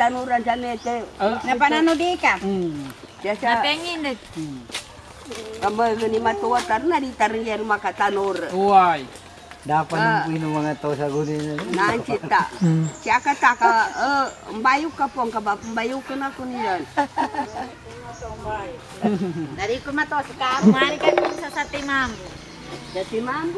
tanuran sa mete. Napanano di ka? Napengin din. Kamay gani matuwatan na di tariyan makatanur. Uway. Dapat nungguin ng mga tao sa gunin. Nancita. Siya kataka, bayuk ka po ang kaba, bayuk ka na ko niyan. Dari ko matos ka. Mari ka sa timambo. Sa timambo?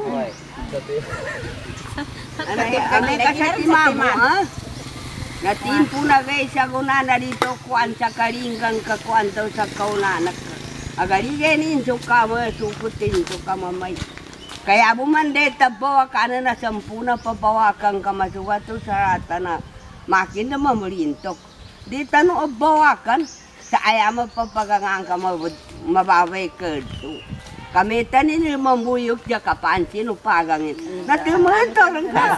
Ano ka sa timambo, ha? Natimpo na guys, sa gunana dito, kuwan sa karinggang kakuan daw sa kaunanak. Agaligenin, suka mo, sukutin, suka mamay. Kaya bumandeta bawa ka na 10 na pabawakan ka masuwato sa rata na makin na mamulintok. Di tanong bawakan, sa ayama papagangaan ka mababay ka. Kami tanin yung mambuyok dya kapansin o pagangin. Natimanto lang ka.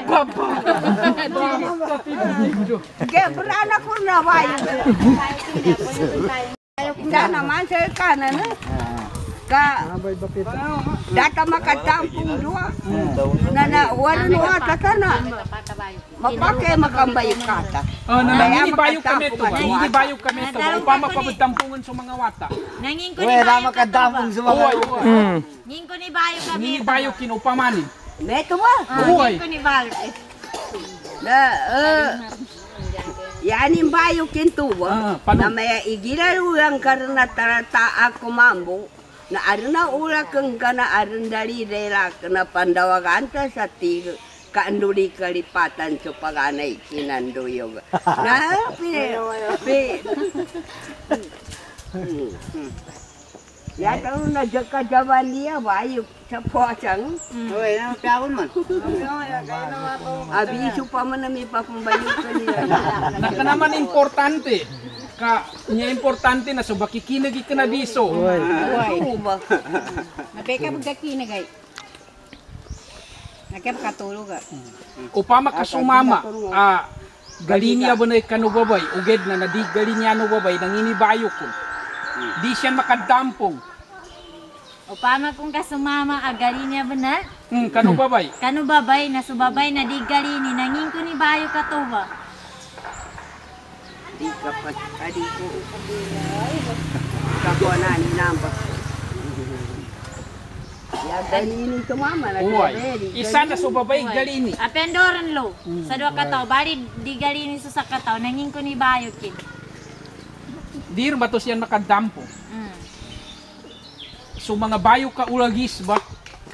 Kaya berana ko na bayo. Kaya naman sa kanan. Data makatampung dua. Nana wala wata kana. Mapake makambayuk kata. Nangingi bayuk kami ito ba? Nangingi bayuk kami ito ba? Upama pabutampungan sa mga wata. Nanging ko ni bayuk ka to ba? Sa mga Nging ko ni bayuk kami. Nangingi bayuk kinupamanin. Meto ba? Uy. Nging ko ni bayuk. Yanin bayuk kinto ba? Na may igilarulang karena tarata ako mambo. Na arna ula keng kana arin dari rela kena pandawagan ta sa tig kaanduli kalipatan sa paganay kinando yoga. Na ya tahu na jaka jawan dia bayuk sa puasang. Uy, ano piyawon man? Abi supa man mi pa pambayuk kanila. Naka naman importante. Nya importante na so bakikinagi ka na biso. Uy. Napeka magkakinagay. Nakapakatulog ka. Upama ka sumama, galinya ba na kanubabay, uged na di galinya no babay, nanginibayo ko. Di siya makadampong. Upama kung kasumama, galinya ba na? Kanubabay. Kanubabay, nasubabay na di galini, nanging ko ni bayo ka to ba? Di kapat adi ko. Kakuana ni namba. Ya galini to mama na. Isa na subabay galini. Apendoran lo. Sa duwa ka tao, bali di galini sa kataw, nanging ko ni bayo kin. Dir ba to siya makadampo? So mga bayo ka ulagis ba?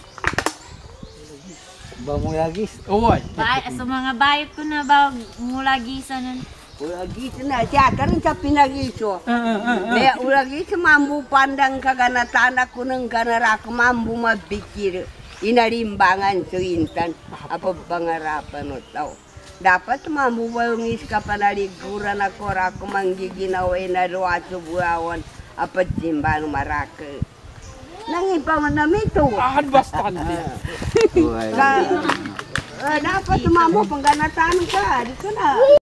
Ba mo yagis? Uy. So mga bayo ko na ba mulagisan? Ulagis na siya, karon sa pinagiso. Kaya ulagis mambu pandang kaganatana ko ng ganara ko mambu mabikir. Inalimbangan sa intan. Apa pangarapan o tao. Dapat mambu bayungis ka panaliguran ako rako manggiginaway na Rajah Buayan. Apa simban maraka. Nangipa man namin ito. Bastante. Dapat mambu pangganatan ka. Dito na.